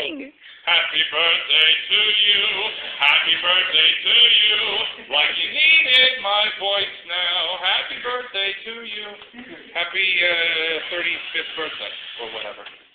sing. Happy birthday to you. Happy birthday to you. Like you needed my voice now. Happy birthday to you. Happy 35th birthday, or whatever.